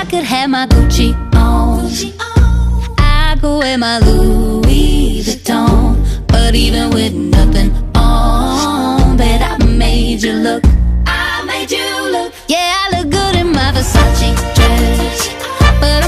could have my Gucci on. I go wear my Louis